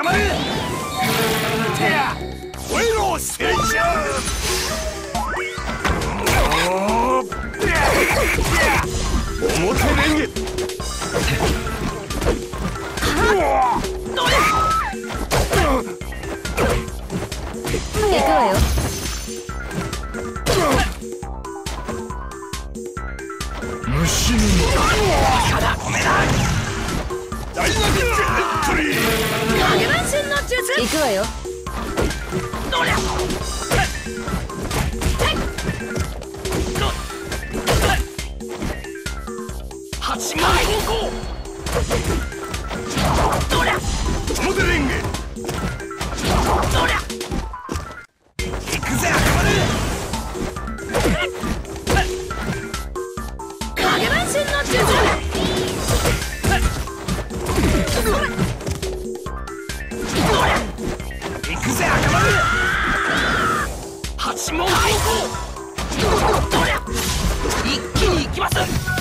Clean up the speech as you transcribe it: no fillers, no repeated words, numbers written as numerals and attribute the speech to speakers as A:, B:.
A: まる。てや燃えろ戦車。表レンゲ。
B: 行くわよ。
A: 虫にもバカだごめんな。ダイナミックエントリー。
B: 影分身の術。行くわよ。
A: どりゃ8万方向。どりゃ表レンゲ。どりゃ行くぜ赤丸。
B: 影分身の術。
A: 行くぜ赤丸。8問方向。どりゃ一気に行きます。